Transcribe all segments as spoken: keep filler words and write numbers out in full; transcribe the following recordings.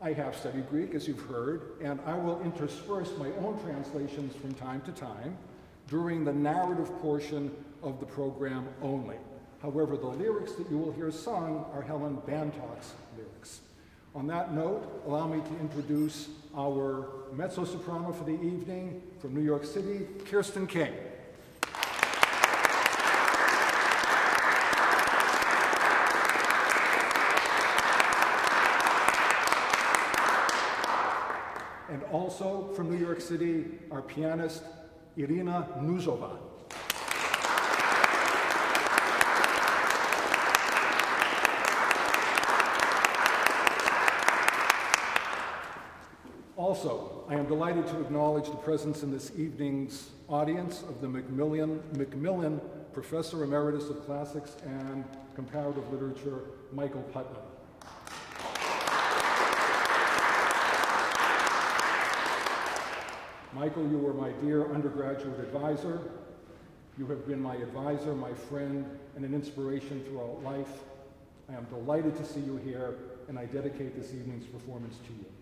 I have studied Greek, as you've heard, and I will intersperse my own translations from time to time during the narrative portion of the program only. However, the lyrics that you will hear sung are Helen Bantock's lyrics. On that note, allow me to introduce our mezzo-soprano for the evening from New York City, Kirsten Kane. And also from New York City, our pianist, Irina Nuzova. Also, I am delighted to acknowledge the presence in this evening's audience of the Macmillan, Macmillan Professor Emeritus of Classics and Comparative Literature, Michael Putnam. Michael, you were my dear undergraduate advisor. You have been my advisor, my friend, and an inspiration throughout life. I am delighted to see you here, and I dedicate this evening's performance to you.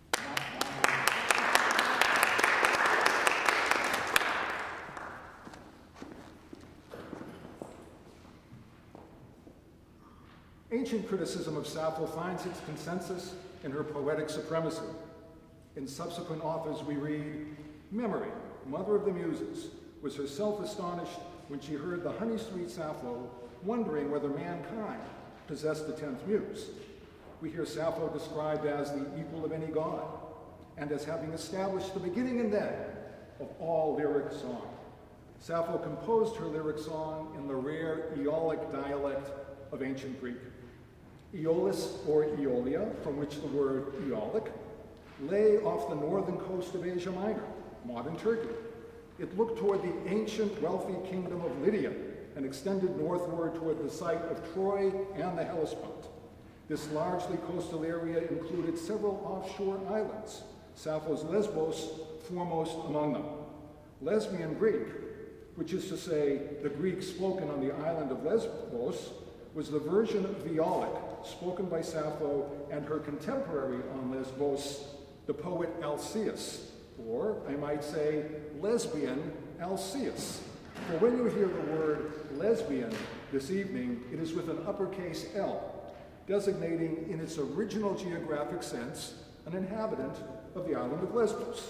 Ancient criticism of Sappho finds its consensus in her poetic supremacy. In subsequent authors we read, "Memory, mother of the muses, was herself astonished when she heard the honey-sweet Sappho, wondering whether mankind possessed the tenth muse." We hear Sappho described as the equal of any god, and as having established the beginning and end of all lyric song. Sappho composed her lyric song in the rare Aeolic dialect of ancient Greek. Aeolus, or Aeolia, from which the word Aeolic, lay off the northern coast of Asia Minor, modern Turkey. It looked toward the ancient, wealthy kingdom of Lydia and extended northward toward the site of Troy and the Hellespont. This largely coastal area included several offshore islands, Sappho's Lesbos foremost among them. Lesbian Greek, which is to say the Greek spoken on the island of Lesbos, was the version of Aeolic spoken by Sappho and her contemporary on Lesbos, the poet Alcaeus, or I might say lesbian Alcaeus. For when you hear the word lesbian this evening, it is with an uppercase L, designating in its original geographic sense an inhabitant of the island of Lesbos.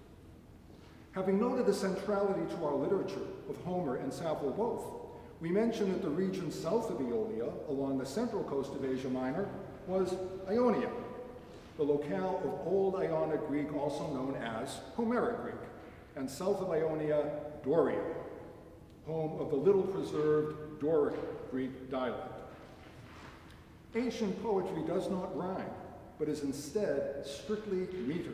Having noted the centrality to our literature of Homer and Sappho both, we mention that the region south of Aeolia, along the central coast of Asia Minor, was Ionia, the locale of Old Ionic Greek, also known as Homeric Greek, and south of Ionia, Doria, home of the little preserved Doric Greek dialect. Ancient poetry does not rhyme, but is instead strictly metered.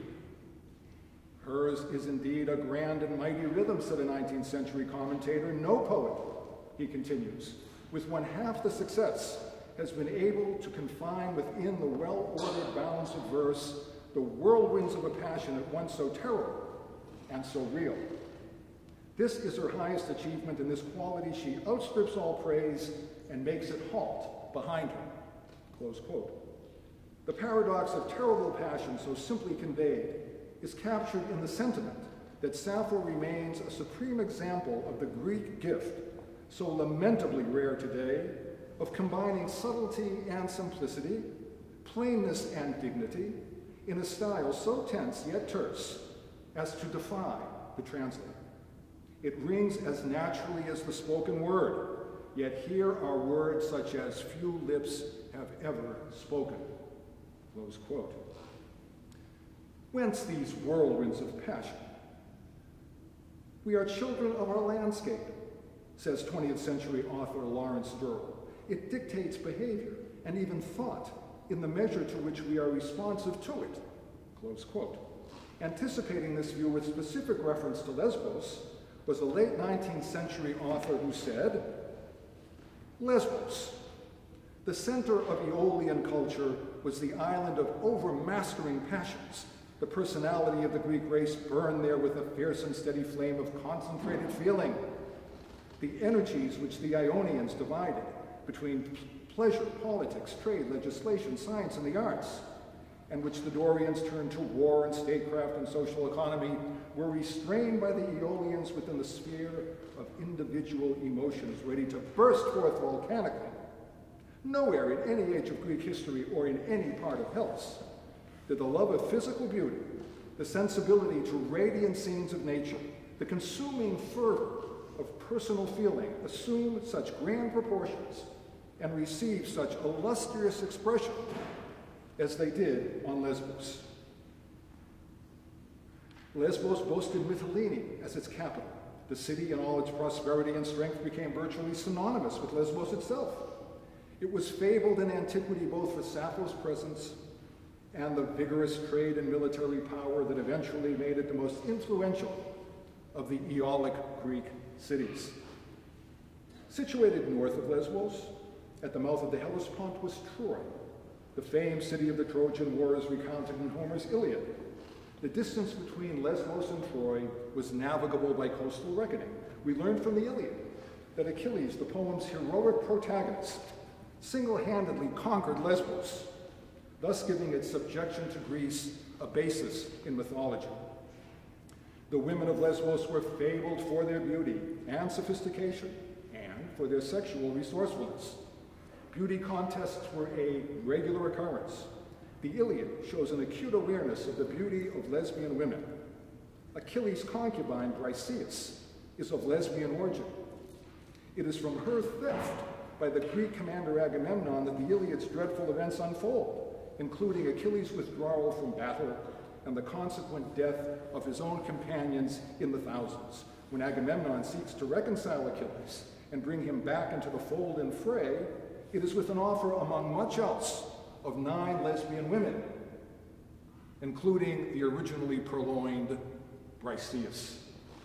Hers is indeed a grand and mighty rhythm, said a nineteenth century commentator. No poet, he continues, with one half the success, has been able to confine within the well-ordered bounds of verse the whirlwinds of a passion at once so terrible and so real. This is her highest achievement. In this quality she outstrips all praise and makes it halt behind her, close quote. The paradox of terrible passion so simply conveyed is captured in the sentiment that Sappho remains a supreme example of the Greek gift, so lamentably rare today, of combining subtlety and simplicity, plainness and dignity, in a style so tense yet terse as to defy the translator. It rings as naturally as the spoken word, yet here are words such as few lips have ever spoken, close quote. Whence these whirlwinds of passion? We are children of our landscape, says twentieth century author Lawrence Durrell. It dictates behavior and even thought in the measure to which we are responsive to it, close quote. Anticipating this view with specific reference to Lesbos was a late nineteenth century author who said, Lesbos, the center of Aeolian culture, was the island of overmastering passions. The personality of the Greek race burned there with a fierce and steady flame of concentrated feeling. The energies which the Ionians divided between pleasure, politics, trade, legislation, science, and the arts and which the Dorians turned to war and statecraft and social economy, were restrained by the Aeolians within the sphere of individual emotions, ready to burst forth volcanically. Nowhere in any age of Greek history or in any part of Hellas did the love of physical beauty, the sensibility to radiant scenes of nature, the consuming fervor of personal feeling assume such grand proportions and receive such illustrious expression as they did on Lesbos. Lesbos boasted Mytilene as its capital. The city in all its prosperity and strength became virtually synonymous with Lesbos itself. It was fabled in antiquity both for Sappho's presence and the vigorous trade and military power that eventually made it the most influential of the Aeolic Greek cities. Situated north of Lesbos, at the mouth of the Hellespont, was Troy, the famed city of the Trojan Wars recounted in Homer's Iliad. The distance between Lesbos and Troy was navigable by coastal reckoning. We learned from the Iliad that Achilles, the poem's heroic protagonist, single-handedly conquered Lesbos, thus giving its subjection to Greece a basis in mythology. The women of Lesbos were fabled for their beauty and sophistication, and for their sexual resourcefulness. Beauty contests were a regular occurrence. The Iliad shows an acute awareness of the beauty of lesbian women. Achilles' concubine, Briseis, is of lesbian origin. It is from her theft by the Greek commander Agamemnon that the Iliad's dreadful events unfold, including Achilles' withdrawal from battle and the consequent death of his own companions in the thousands. When Agamemnon seeks to reconcile Achilles and bring him back into the fold and fray, it is with an offer, among much else, of nine lesbian women, including the originally purloined Briseis.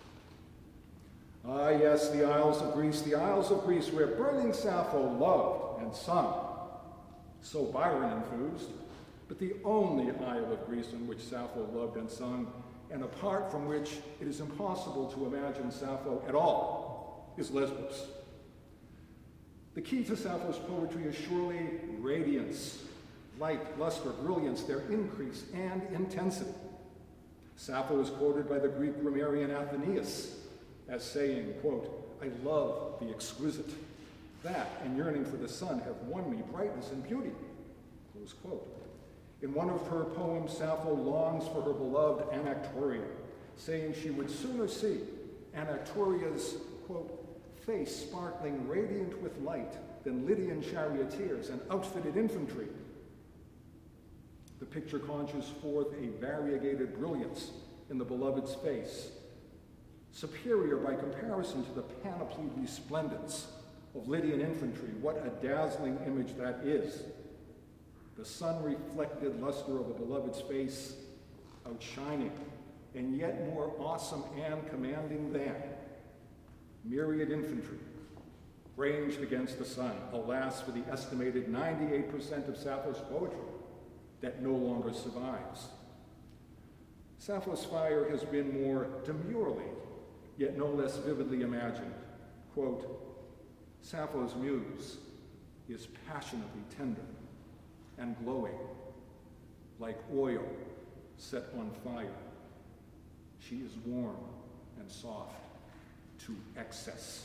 Ah, yes, the Isles of Greece, the Isles of Greece, where burning Sappho loved and sung. So Byron enthused, but the only Isle of Greece in which Sappho loved and sung, and apart from which it is impossible to imagine Sappho at all, is Lesbos. The key to Sappho's poetry is surely radiance, light, luster, brilliance, their increase and intensity. Sappho is quoted by the Greek grammarian Athenaeus as saying, quote, "I love the exquisite. That and yearning for the sun have won me brightness and beauty," close quote. In one of her poems, Sappho longs for her beloved Anactoria, saying she would sooner see Anactoria's, quote, "face sparkling radiant with light than Lydian charioteers and outfitted infantry." The picture conjures forth a variegated brilliance in the beloved's face, superior by comparison to the panoplied resplendence of Lydian infantry. What a dazzling image that is. The sun-reflected luster of the beloved's face outshining, and yet more awesome and commanding than myriad infantry ranged against the sun. Alas, for the estimated ninety-eight percent of Sappho's poetry that no longer survives. Sappho's fire has been more demurely, yet no less vividly imagined. Quote, "Sappho's muse is passionately tender and glowing, like oil set on fire. She is warm and soft to excess."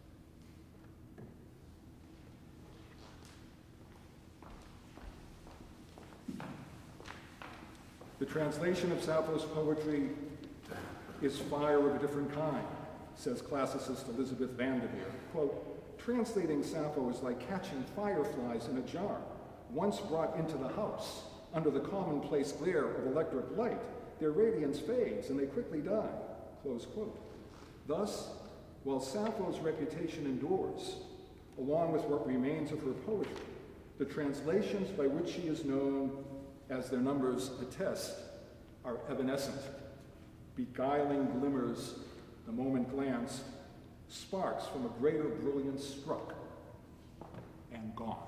The translation of Sappho's poetry is fire of a different kind, says classicist Elizabeth Vanderveer. Quote, "Translating Sappho is like catching fireflies in a jar. Once brought into the house, under the commonplace glare of electric light, their radiance fades and they quickly die," close quote. Thus, while Sappho's reputation endures, along with what remains of her poetry, the translations by which she is known, as their numbers attest, are evanescent, beguiling glimmers the moment glanced, sparks from a greater brilliance struck and gone.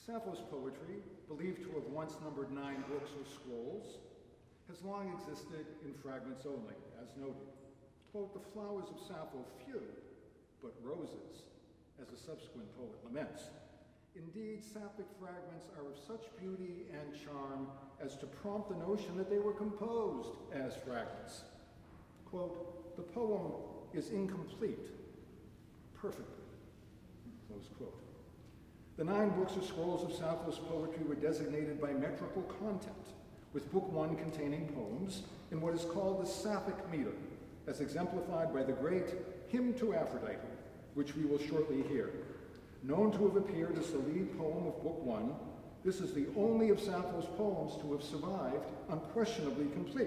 Sappho's poetry, believed to have once numbered nine books or scrolls, has long existed in fragments only, as noted. Quote, the flowers of Sappho few, but roses, as a subsequent poet laments. Indeed, Sapphic fragments are of such beauty and charm as to prompt the notion that they were composed as fragments. Quote, the poem is incomplete, perfectly, close quote. The nine books or scrolls of Sappho's poetry were designated by metrical content, with book one containing poems in what is called the Sapphic meter, as exemplified by the great Hymn to Aphrodite, which we will shortly hear. Known to have appeared as the lead poem of book one, this is the only of Sappho's poems to have survived unquestionably complete.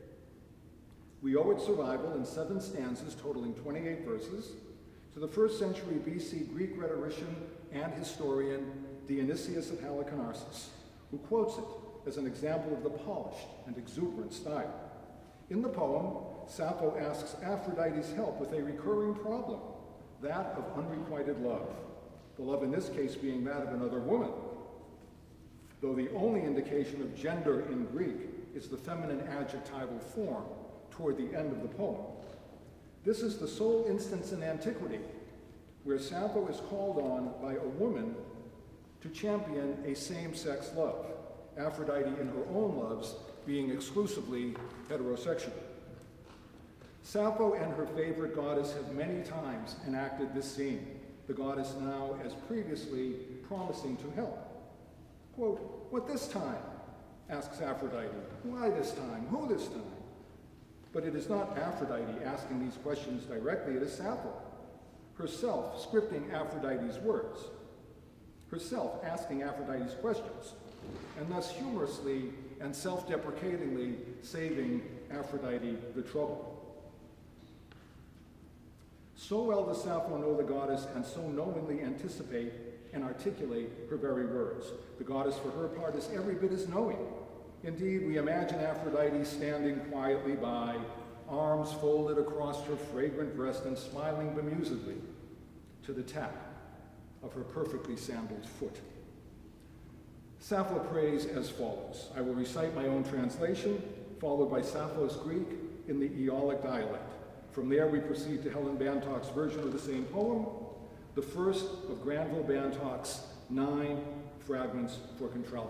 We owe its survival in seven stanzas totaling twenty-eight verses to the first century B C Greek rhetorician and historian Dionysius of Halicarnassus, who quotes it as an example of the polished and exuberant style. In the poem, Sappho asks Aphrodite's help with a recurring problem, that of unrequited love, the love in this case being that of another woman, though the only indication of gender in Greek is the feminine adjectival form toward the end of the poem. This is the sole instance in antiquity where Sappho is called on by a woman to champion a same-sex love, Aphrodite in her own loves being exclusively heterosexual. Sappho and her favorite goddess have many times enacted this scene, the goddess now, as previously, promising to help. Quote, what this time? Asks Aphrodite. Why this time? Who this time? But it is not Aphrodite asking these questions directly, it is Sappho, herself scripting Aphrodite's words, herself asking Aphrodite's questions, and thus humorously and self-deprecatingly saving Aphrodite the trouble. So well does Sappho know the goddess and so knowingly anticipate and articulate her very words. The goddess, for her part, is every bit as knowing. Indeed, we imagine Aphrodite standing quietly by, arms folded across her fragrant breast and smiling bemusedly to the tap of her perfectly sandaled foot. Sappho prays as follows. I will recite my own translation, followed by Sappho's Greek in the Aeolic dialect. From there, we proceed to Helen Bantock's version of the same poem, the first of Granville Bantock's nine fragments for contralto.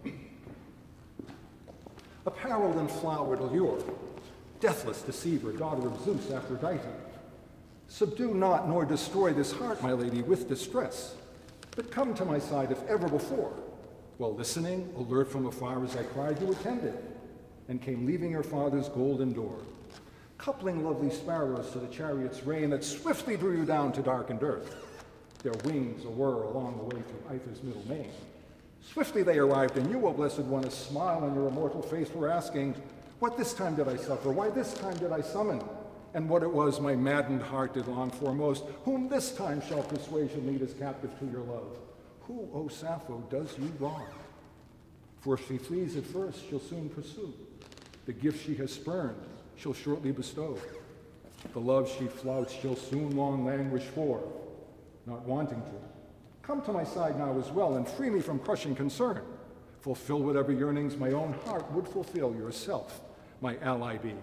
Appareled in flowered allure, deathless deceiver, daughter of Zeus, Aphrodite, subdue not nor destroy this heart, my lady, with distress, but come to my side if ever before. While listening, alert from afar as I cried, you attended, and came leaving your father's golden door, coupling lovely sparrows to the chariot's rein that swiftly drew you down to darkened earth, their wings a-whir along the way through Aether's middle main. Swiftly they arrived, and you, O blessed one, a smile on your immortal face, were asking, what this time did I suffer? Why this time did I summon? And what it was my maddened heart did long for most, whom this time shall persuasion lead as captive to your love? Who, O Sappho, does you wrong? For if she flees at first, she'll soon pursue. The gift she has spurned, she'll shortly bestow. The love she flouts, she'll soon long languish for, not wanting to. Come to my side now as well, and free me from crushing concern. Fulfill whatever yearnings my own heart would fulfill, yourself, my ally be.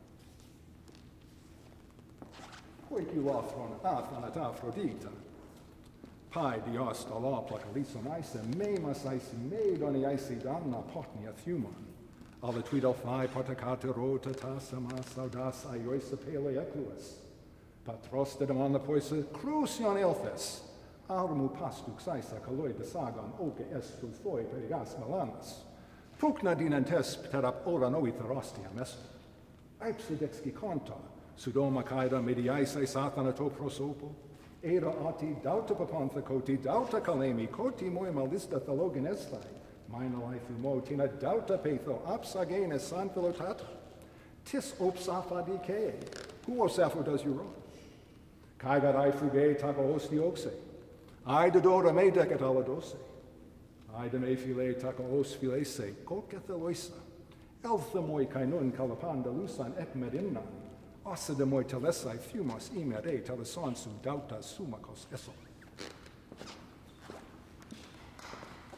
Poikilothron athanat Aphrodita. Pai dios ala plakalison ise, me mas ise me doni ise danna potnia thumon. Alla tweedelphai patakata rota tasama saudas ioisa pele ecluas. Patros dedamon la poisa crucion elthes. Armu pastux isa kaloi de sagan oke estu foi perigas malanas. Pukna dinantes pterap ora noi therostiam est. Ipsidexki conta, sudoma caida mediaisa sathanato prosopo. Era ati dauta papontha coti, dauta kalemi, coti moi malista thalogen estai. Mina life mo tina dauta petho, apsagenes san philotata. Tis opsafa decay. Who, O Sappho, does you wrong? Kaigat I fuge taka osti oxe. I dodora me decat aladose. I de me file taka os filese, koketheloisa. Eltha moi kainun kalapanda lusan et medinnan. Ossa de moi telesai thumos imere telesonsu dauta sumakos eso.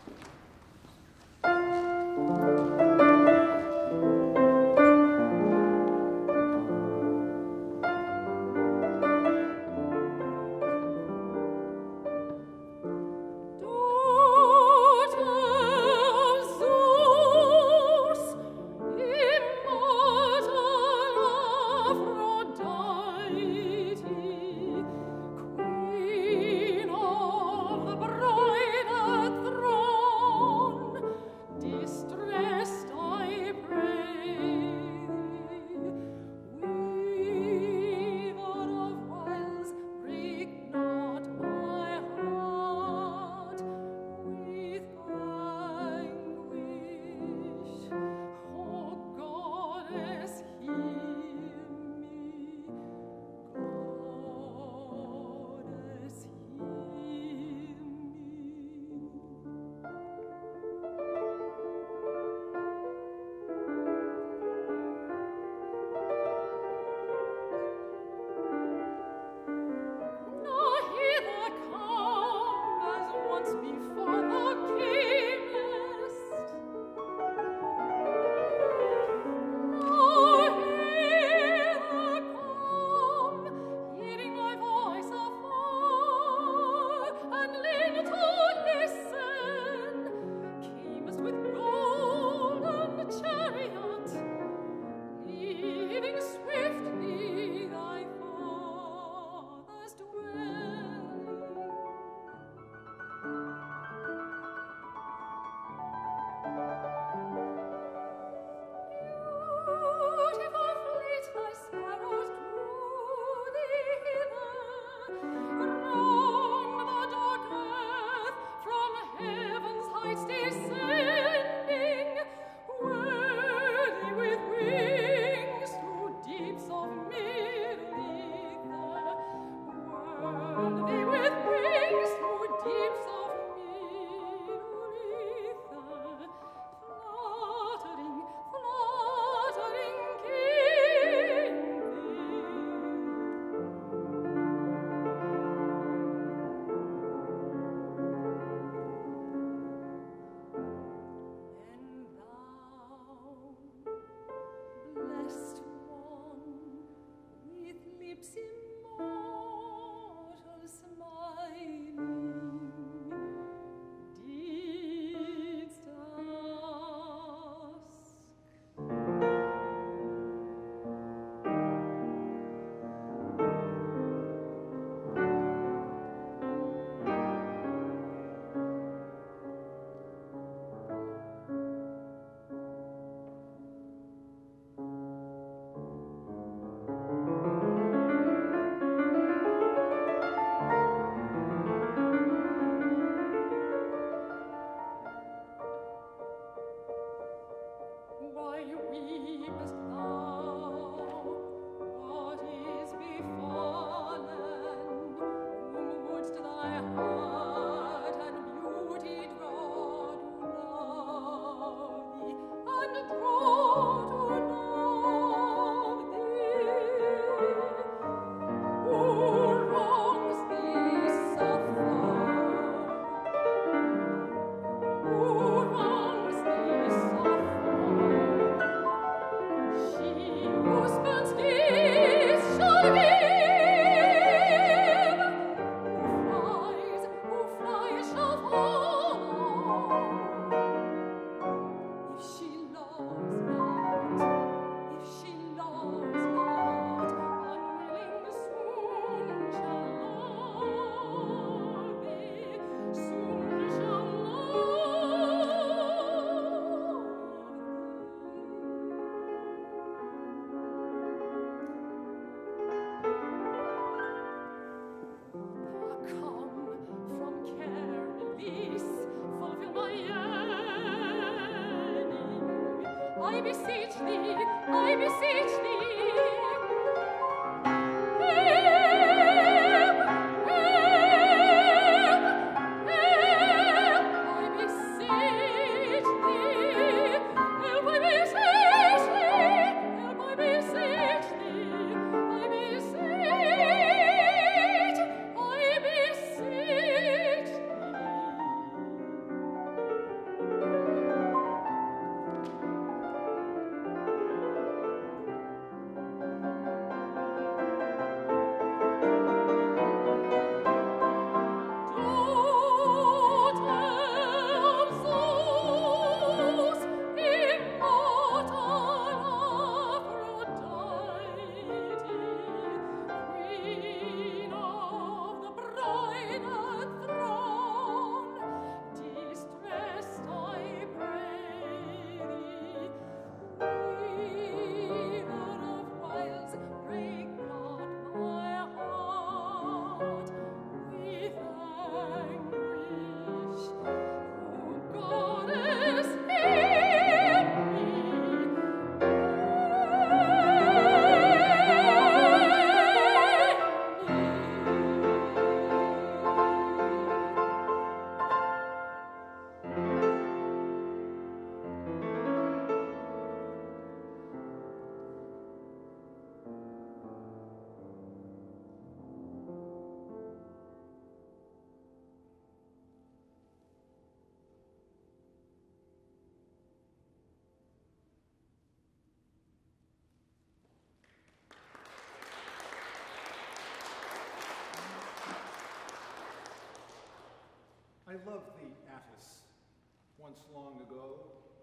I loved the Attis, once long ago,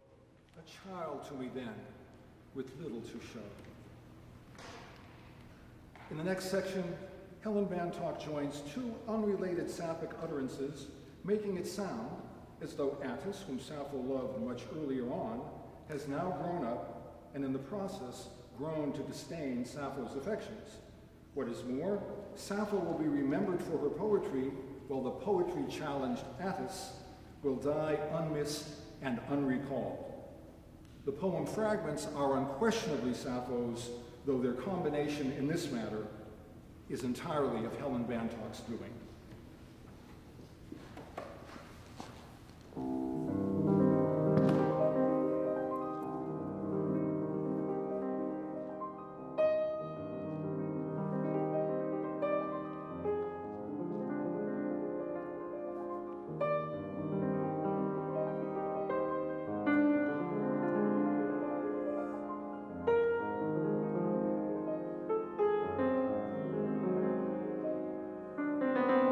a child to me then, with little to show. In the next section, Helen Bantock joins two unrelated Sapphic utterances, making it sound as though Attis, whom Sappho loved much earlier on, has now grown up and in the process grown to disdain Sappho's affections. What is more, Sappho will be remembered for her poetry, while the poetry-challenged Attis will die unmissed and unrecalled. The poem Fragments are unquestionably Sappho's, though their combination in this matter is entirely of Helen Bantock's doing. Thank you.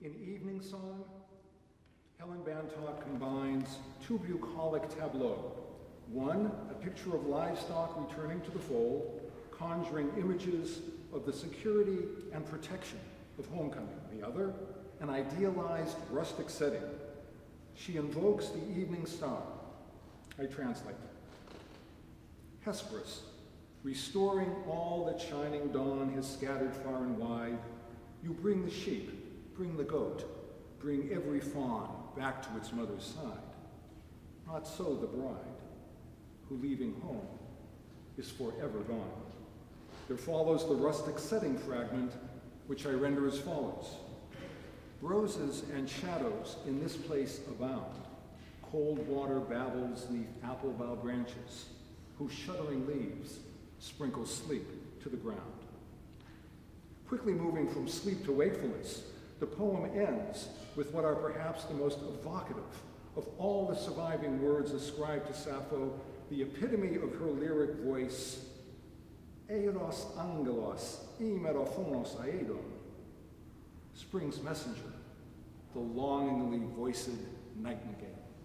In Evening Song, Helen Bantock combines two bucolic tableaux. One, a picture of livestock returning to the fold, conjuring images of the security and protection of homecoming. The other, an idealized rustic setting. She invokes the evening star. I translate. Hesperus, restoring all that shining dawn has scattered far and wide, you bring the sheep, bring the goat, bring every fawn back to its mother's side. Not so the bride, who leaving home is forever gone. There follows the rustic setting fragment, which I render as follows. Roses and shadows in this place abound. Cold water babbles neath apple bough branches, whose shuddering leaves sprinkle sleep to the ground. Quickly moving from sleep to wakefulness, the poem ends with what are perhaps the most evocative of all the surviving words ascribed to Sappho, the epitome of her lyric voice, Eiros angelos imerophonos aedon, Spring's messenger, the longingly voiced nightingale.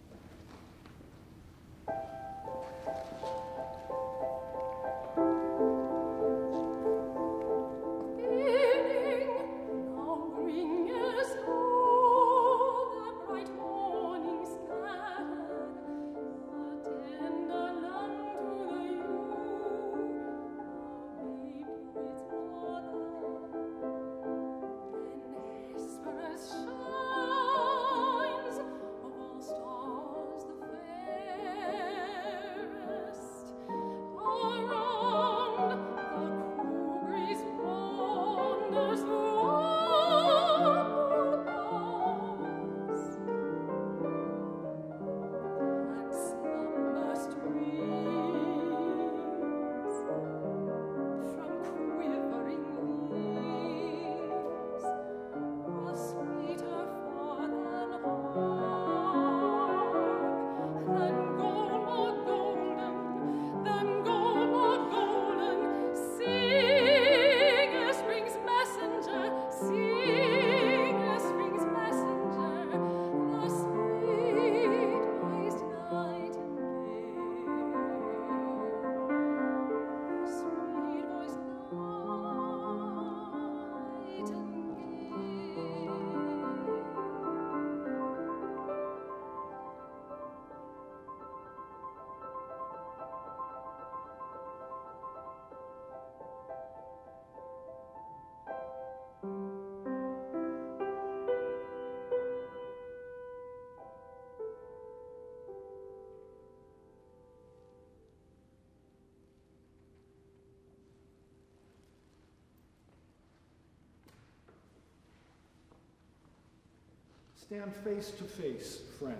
Stand face to face, friend.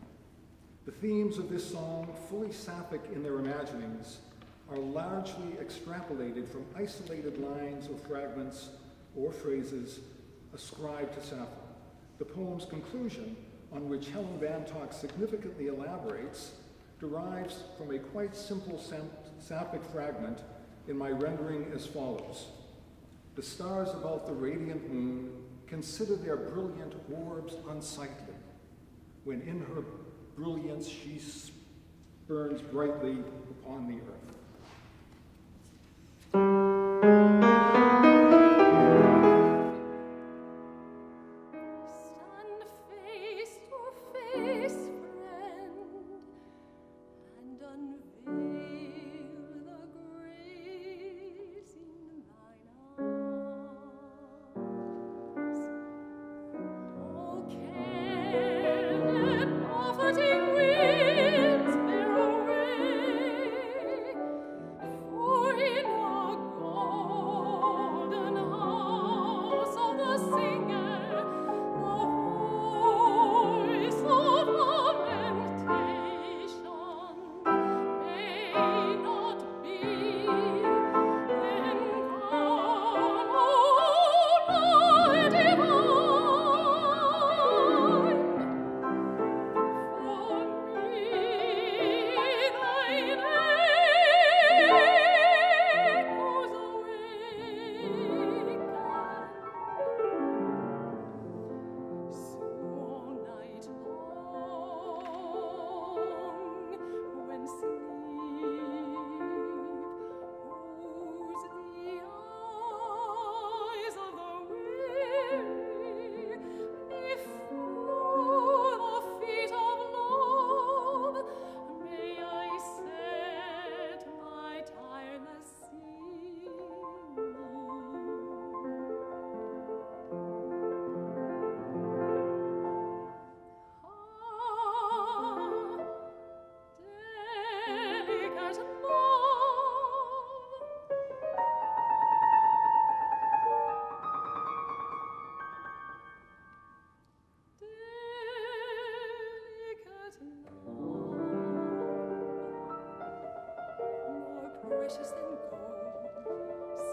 The themes of this song, fully Sapphic in their imaginings, are largely extrapolated from isolated lines or fragments or phrases ascribed to Sappho. The poem's conclusion, on which Helen Bantock significantly elaborates, derives from a quite simple Sapphic fragment in my rendering as follows. The stars about the radiant moon consider their brilliant orbs unsightly, when in her brilliance she burns brightly upon the earth. For in our God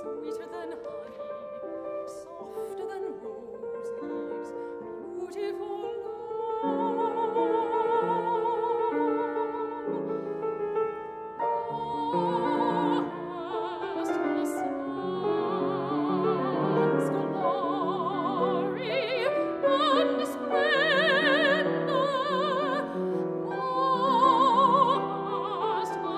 sweeter than honey, softer than rose leaves, beautiful love. Vast the sun's glory and splendor, vast the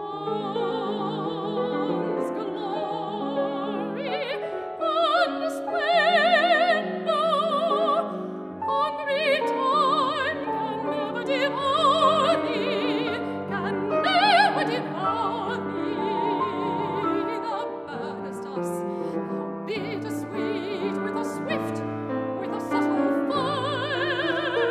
sun's glory and splendor, hungry time can never devour thee, can never devour thee. Thou burnest us, thou bittersweet, with a swift, with a subtle fire.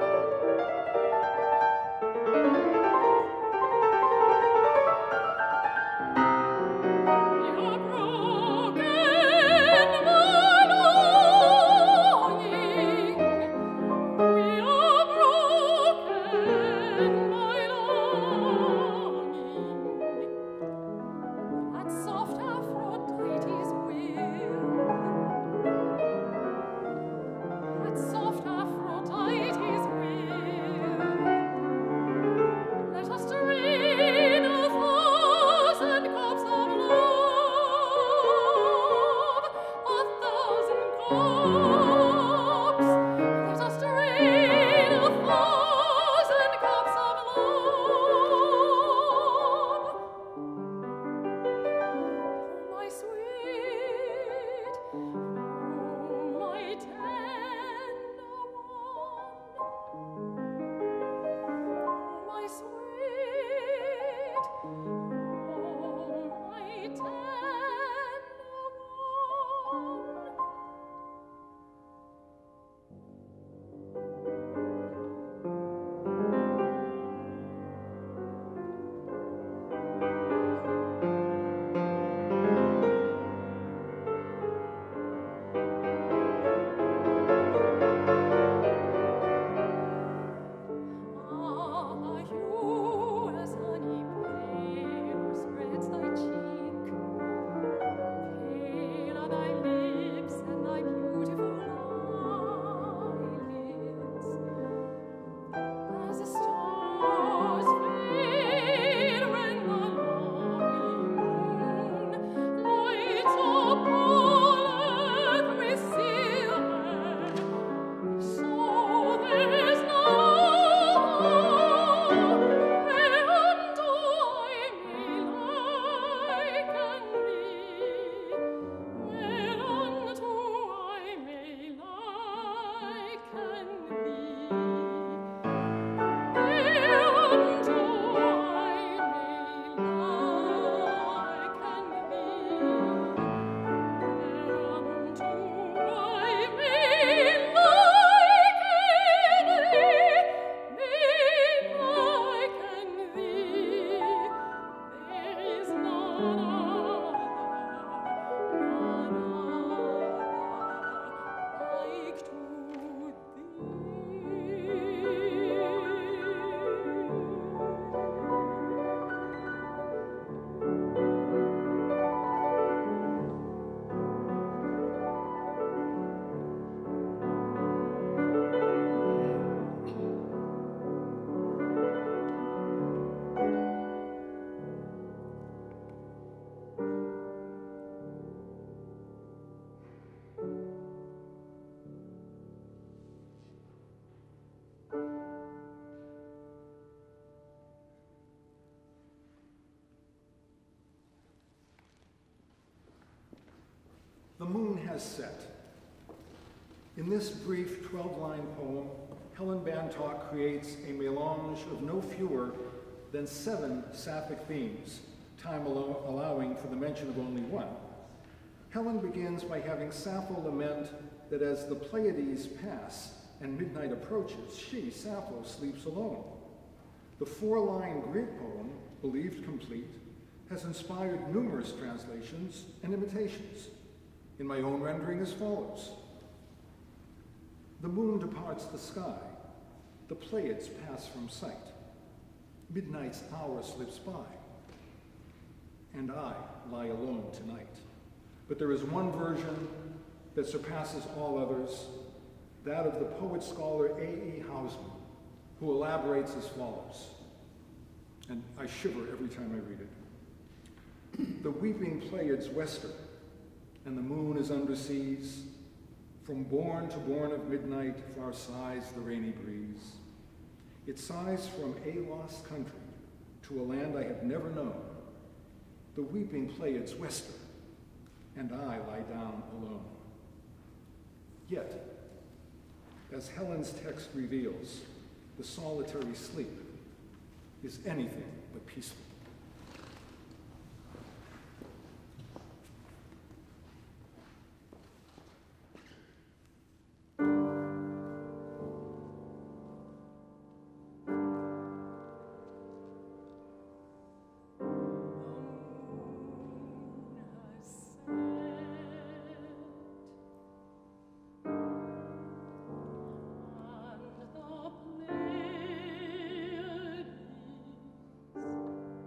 We are broken, my longing. We are broken, my longing. That soft Aphrodite's will, that soft Aphrodite's will. Let us drain a thousand cups of love, a thousand cups. Let us drain a thousand cups of love. Oh, my sweet, oh, my tender one. Oh, my sweet, oh, my tender one. Ah, you as honey pale spreads thy cheek, pale are thy lips and thy beautiful eyelids. As the stars fade when the lovely moon lights up all earth with silver, so there's now whereunto I may liken thee, whereunto I may liken thee, whereunto I may liken thee, whereunto I may liken thee, there is none other, none other like to The moon has set. In this brief twelve-line poem, Helen Bantock creates a melange of no fewer than seven sapphic themes, time allo allowing for the mention of only one. Helen begins by having Sappho lament that as the Pleiades pass and midnight approaches, she, Sappho, sleeps alone. The four-line Greek poem, believed complete, has inspired numerous translations and imitations. In my own rendering as follows. The moon departs the sky, the Pleiades pass from sight, midnight's hour slips by, and I lie alone tonight. But there is one version that surpasses all others, that of the poet-scholar A E Hausman, who elaborates as follows, and I shiver every time I read it. The weeping Pleiads wester, and the moon is under seas. From bourn to bourn of midnight far sighs the rainy breeze. It sighs from a lost country to a land I have never known. The weeping Pleiads wester, and I lie down alone. Yet, as Helen's text reveals, the solitary sleep is anything but peaceful. And the Pleiades whisper, and I lie down alone. Yet, as Helen's text reveals, the solitary sleep is anything but peaceful. And the Pleiades whisper, and I lie down alone. Yet, as Helen's text reveals, the solitary sleep is anything but peaceful. And the Pleiades whisper, and I lie down alone. Yet, as Helen's text reveals, the solitary sleep is anything but peaceful. Thank you.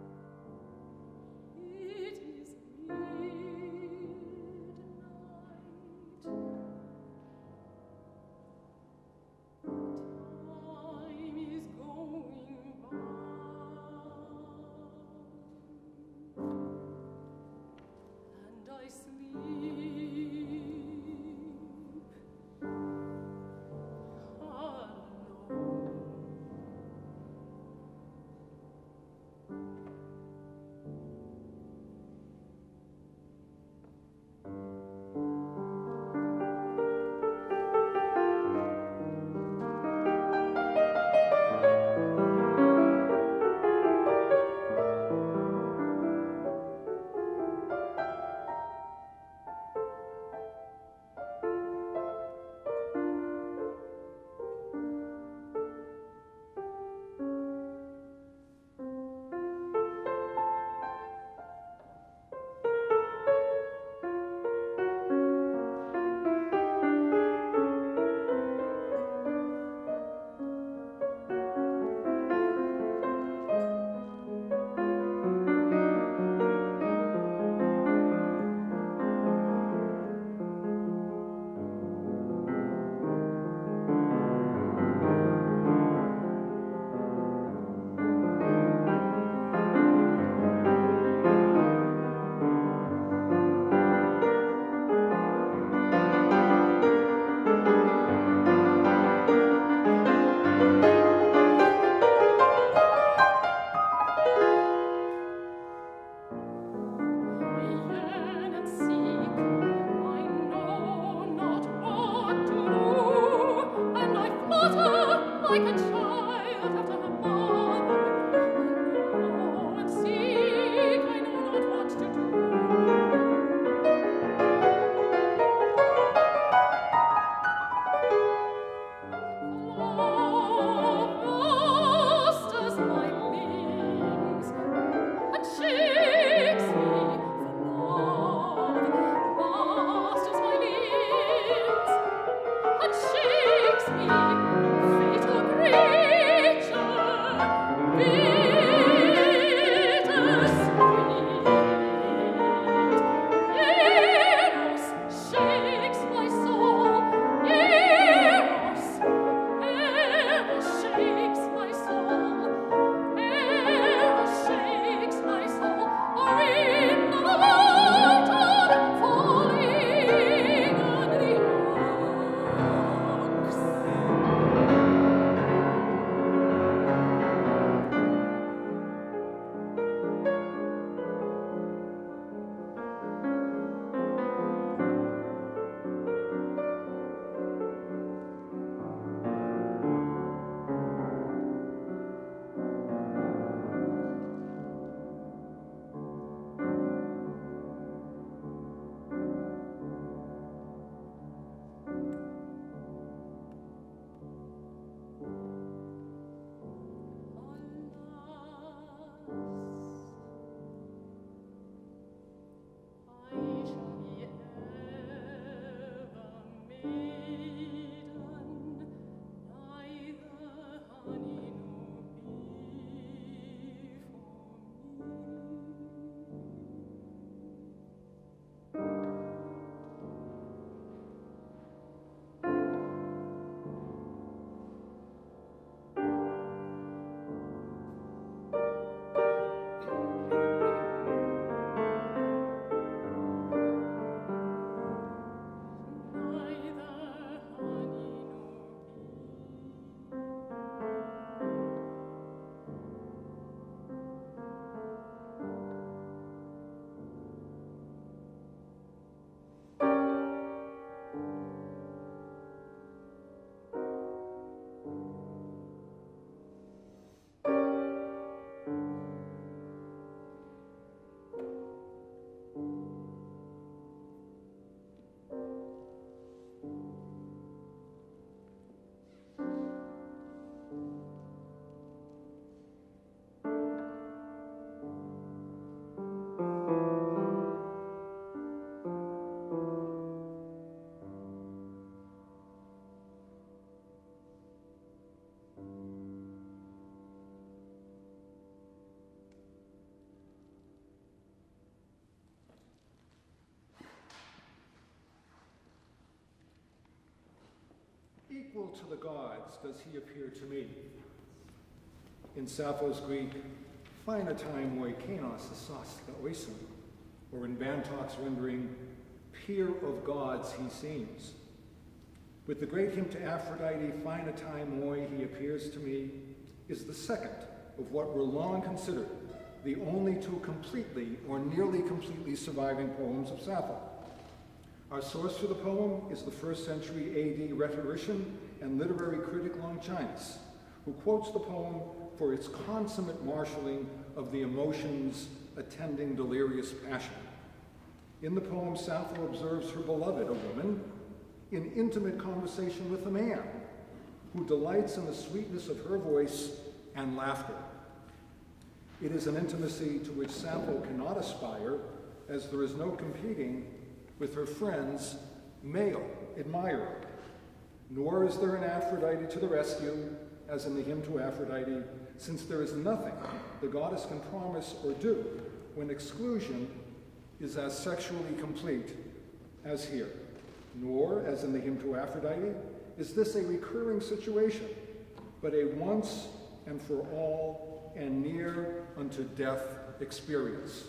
equal to the gods does he appear to me. In Sappho's Greek, phainatime moi kenos esos the oisin, or in Bantock's rendering, peer of gods he seems. With the great hymn to Aphrodite, phainatime moi he appears to me, is the second of what were long considered the only two completely or nearly completely surviving poems of Sappho. Our source for the poem is the first century A D rhetorician and literary critic Longinus, who quotes the poem for its consummate marshalling of the emotions attending delirious passion. In the poem, Sappho observes her beloved, a woman, in intimate conversation with a man who delights in the sweetness of her voice and laughter. It is an intimacy to which Sappho cannot aspire, as there is no competing with her friend's male admirer. Nor is there an Aphrodite to the rescue, as in the hymn to Aphrodite, since there is nothing the goddess can promise or do when exclusion is as sexually complete as here. Nor, as in the hymn to Aphrodite, is this a recurring situation, but a once and for all and near unto death experience.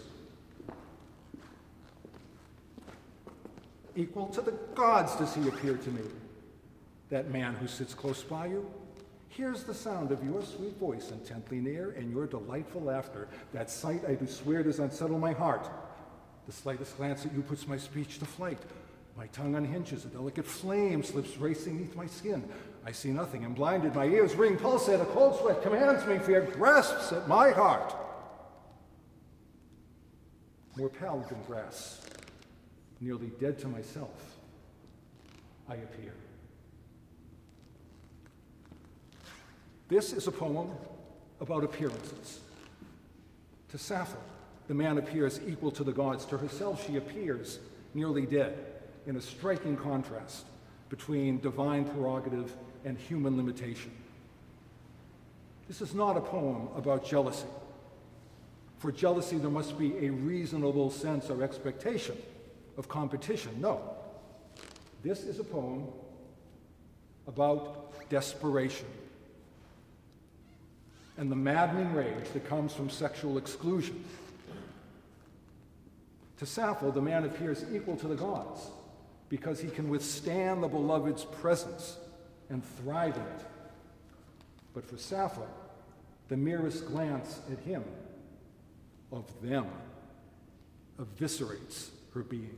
Equal to the gods does he appear to me, that man who sits close by you. Here's the sound of your sweet voice intently near, and your delightful laughter. That sight I do swear does unsettle my heart. The slightest glance at you puts my speech to flight. My tongue unhinges, a delicate flame slips racing neath my skin. I see nothing, am blinded, my ears ring, pulsate, a cold sweat commands me, fear grasps at my heart. More pallid than grass, nearly dead to myself, I appear. This is a poem about appearances. To Sappho, the man appears equal to the gods. To herself, she appears nearly dead, in a striking contrast between divine prerogative and human limitation. This is not a poem about jealousy. For jealousy, there must be a reasonable sense or expectation of competition. No. This is a poem about desperation and the maddening rage that comes from sexual exclusion. To Sappho, the man appears equal to the gods because he can withstand the beloved's presence and thrive in it. But for Sappho, the merest glance at him, of them, eviscerates her being.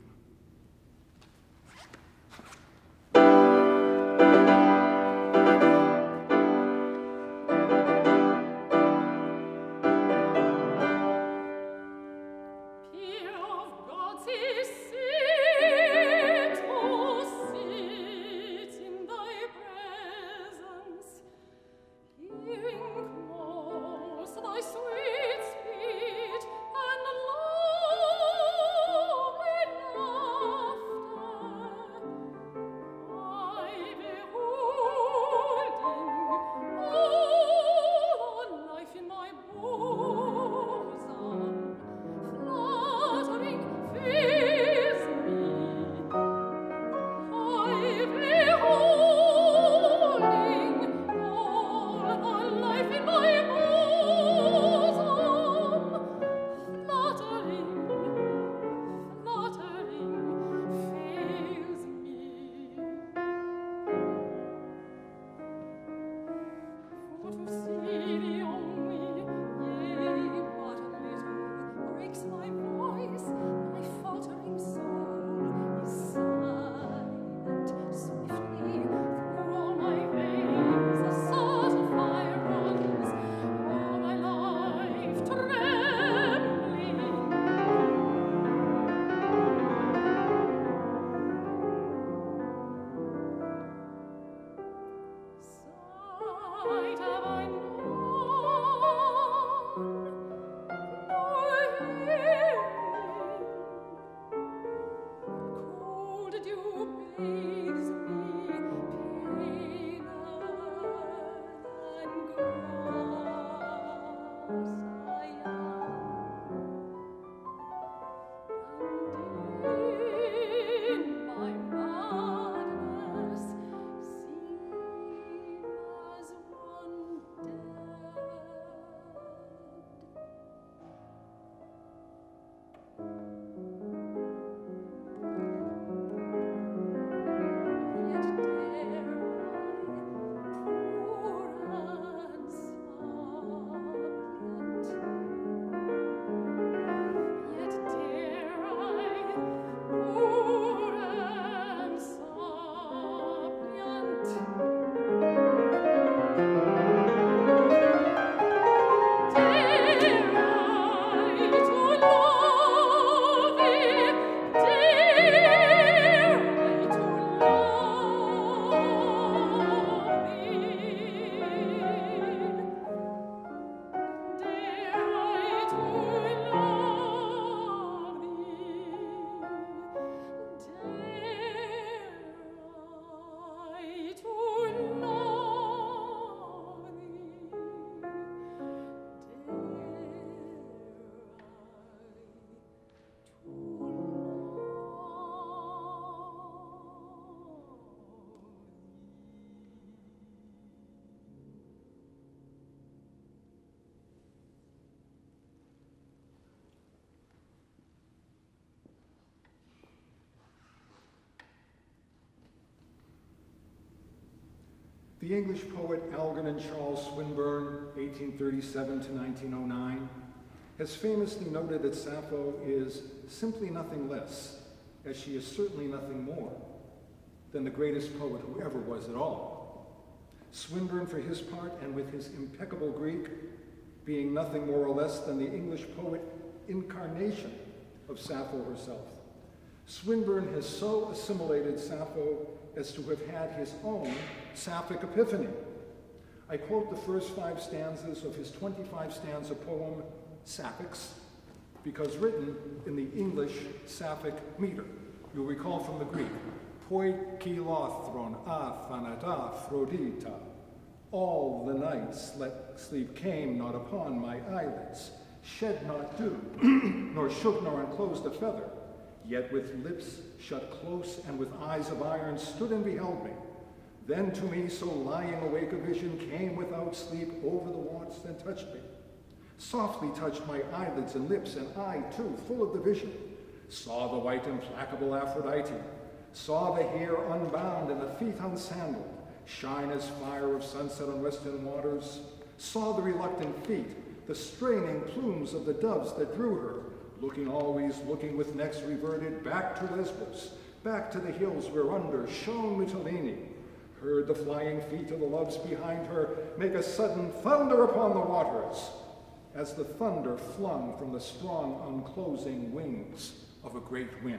The English poet Algernon Charles Swinburne, eighteen thirty-seven to nineteen oh nine, has famously noted that Sappho is simply nothing less, as she is certainly nothing more, than the greatest poet who ever was at all. Swinburne, for his part, and with his impeccable Greek, being nothing more or less than the English poet incarnation of Sappho herself. Swinburne has so assimilated Sappho as to have had his own Sapphic epiphany. I quote the first five stanzas of his twenty-five stanza poem, Sapphics, because written in the English Sapphic meter. You'll recall from the Greek, poi kilothron athanata phrodita. All the nights sleep came not upon my eyelids, shed not dew, nor shook nor unclosed a feather, yet with lips shut close and with eyes of iron stood and beheld me. Then to me, so lying awake, a vision came without sleep over the waters and touched me. Softly touched my eyelids and lips, and I, too, full of the vision, saw the white implacable Aphrodite, saw the hair unbound and the feet unsandaled, shine as fire of sunset on western waters, saw the reluctant feet, the straining plumes of the doves that drew her, looking always, looking with necks reverted, back to Lesbos, back to the hills whereunder shone Mytilene, heard the flying feet of the loves behind her make a sudden thunder upon the waters, as the thunder flung from the strong unclosing wings of a great wind.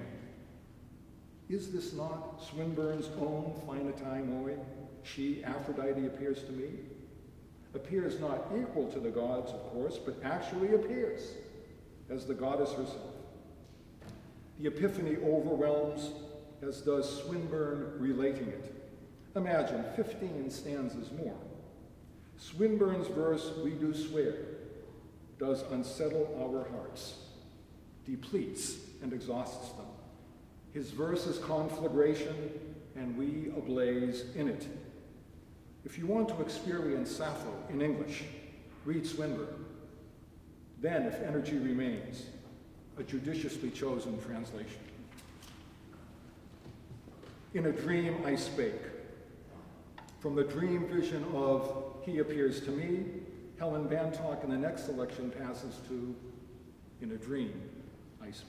Is this not Swinburne's own finite moi? She, Aphrodite, appears to me. Appears not equal to the gods, of course, but actually appears as the goddess herself. The epiphany overwhelms, as does Swinburne relating it. Imagine fifteen stanzas more. Swinburne's verse, we do swear, does unsettle our hearts, depletes and exhausts them. His verse is conflagration, and we ablaze in it. If you want to experience Sappho in English, read Swinburne. Then, if energy remains, a judiciously chosen translation. In a dream I spake. From the dream vision of He Appears to Me, Helen Bantock in the next selection passes to In a Dream I Spake.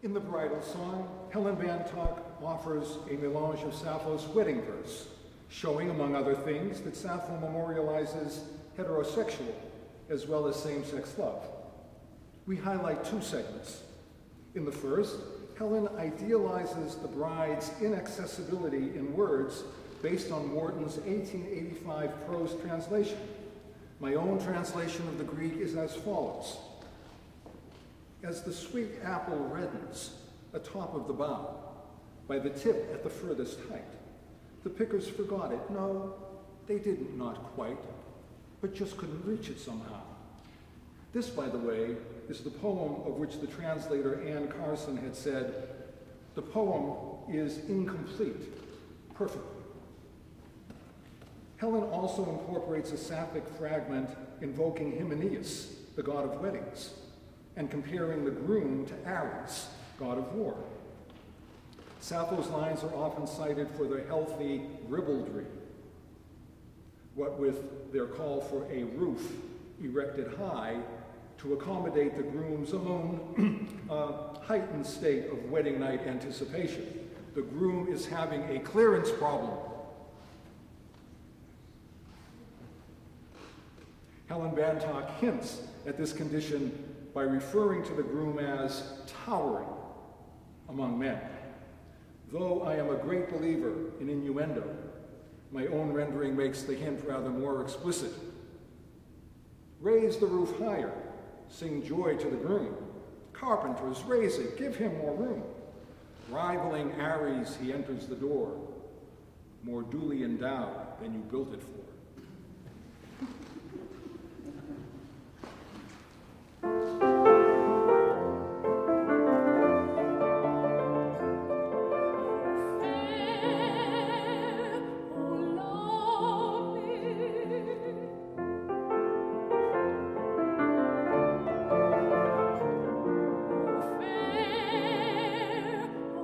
In the bridal song, Helen Bantock offers a melange of Sappho's wedding verse, showing, among other things, that Sappho memorializes heterosexual as well as same-sex love. We highlight two segments. In the first, Helen idealizes the bride's inaccessibility in words based on Warton's eighteen eighty-five prose translation. My own translation of the Greek is as follows. As the sweet apple reddens atop of the bough, by the tip at the furthest height, the pickers forgot it. No, they didn't, not quite, but just couldn't reach it somehow. This, by the way, is the poem of which the translator Anne Carson had said, the poem is incomplete, perfectly. Helen also incorporates a Sapphic fragment invoking Hymenaeus, the god of weddings, and comparing the groom to Ares, god of war. Sappho's lines are often cited for their healthy ribaldry, what with their call for a roof erected high to accommodate the groom's own uh, heightened state of wedding night anticipation. The groom is having a clearance problem. Helen Bantock hints at this condition by referring to the groom as towering among men. Though I am a great believer in innuendo, my own rendering makes the hint rather more explicit. Raise the roof higher, sing joy to the groom. Carpenters, raise it, give him more room. Rivaling Ares, he enters the door, more duly endowed than you built it for.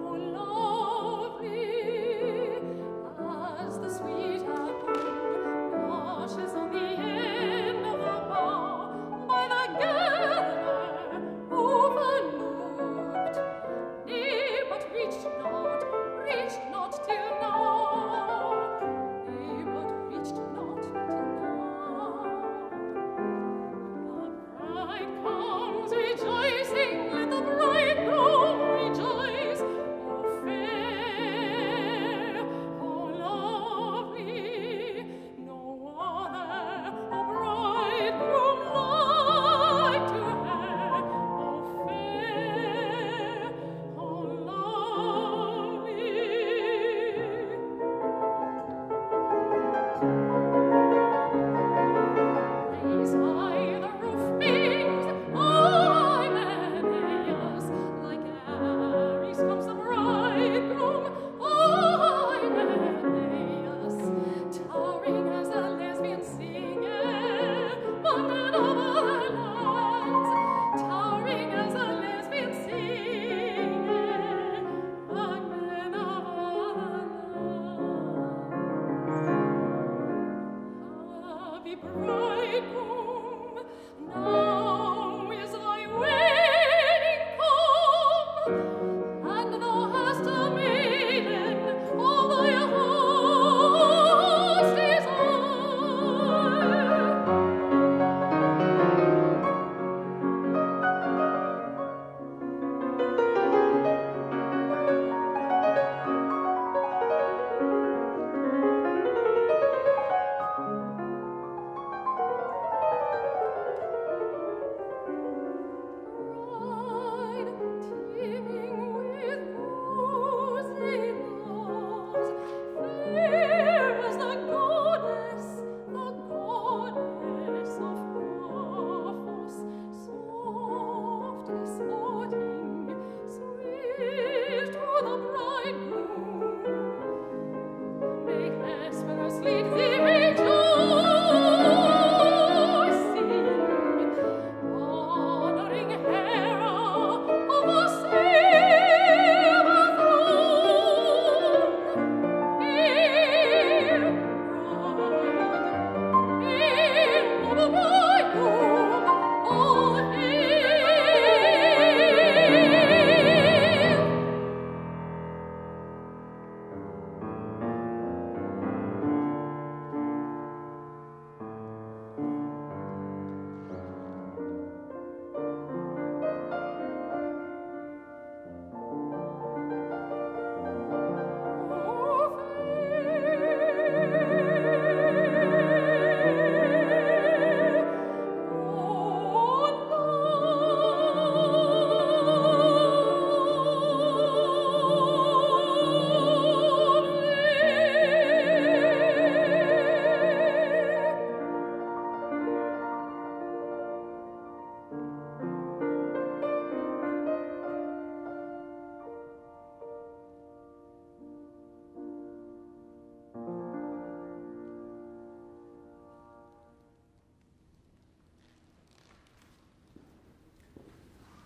As the sweet apple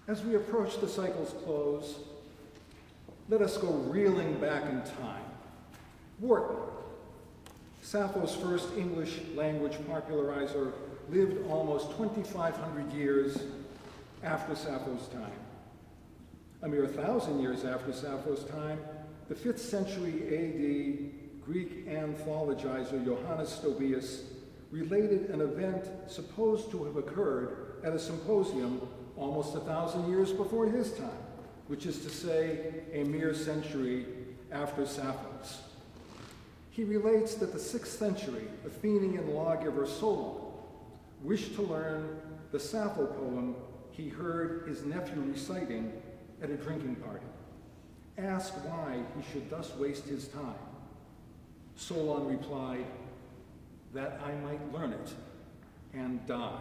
As we approach the cycle's close, let us go reeling back in time. Wharton, Sappho's first English language popularizer, lived almost twenty-five hundred years after Sappho's time. A mere thousand years after Sappho's time, the fifth century A D Greek anthologizer Johannes Stobaeus related an event supposed to have occurred at a symposium almost a thousand years before his time, which is to say, a mere century after Sappho's. He relates that the sixth century Athenian lawgiver Solon wished to learn the Sappho poem he heard his nephew reciting at a drinking party. Asked why he should thus waste his time, Solon replied, "That I might learn it and die."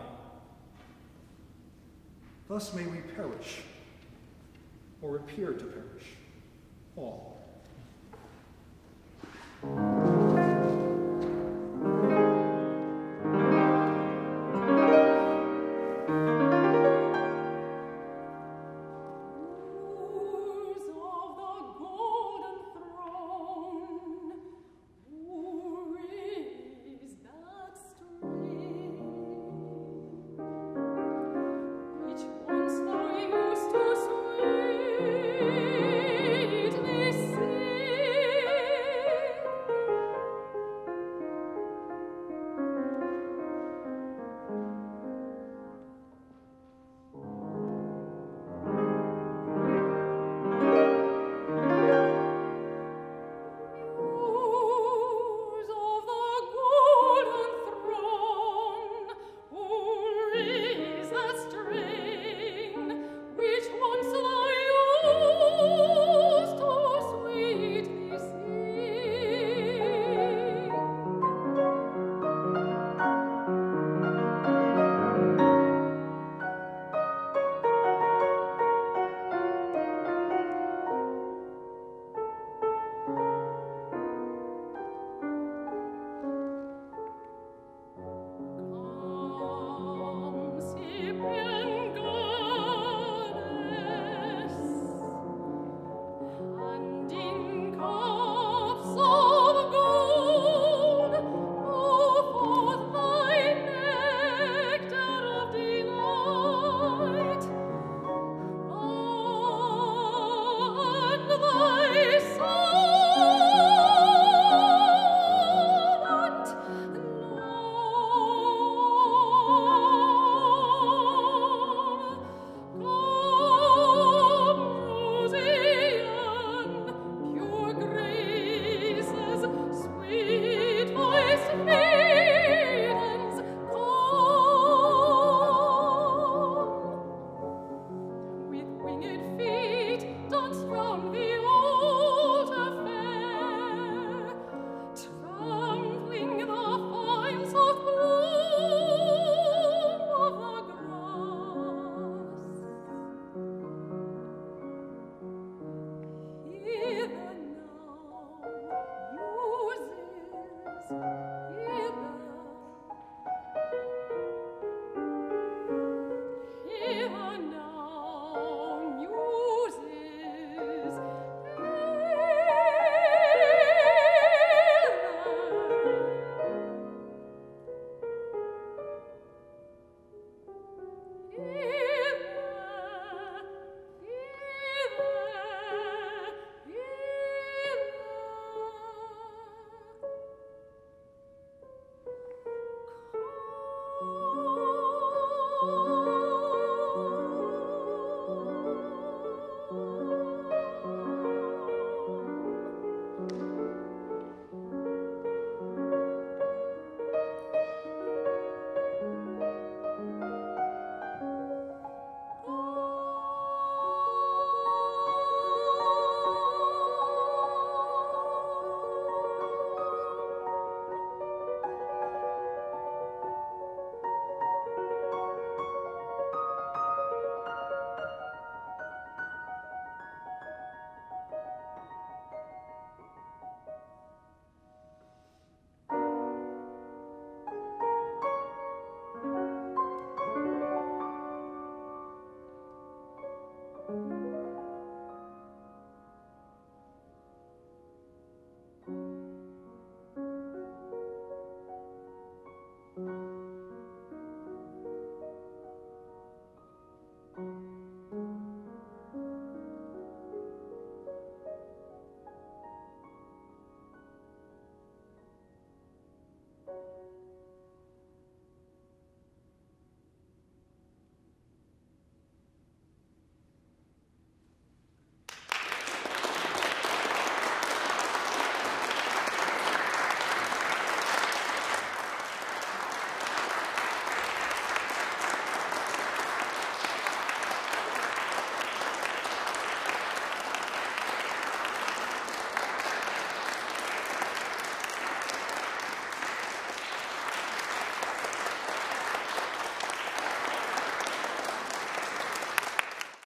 Thus may we perish, or appear to perish, all.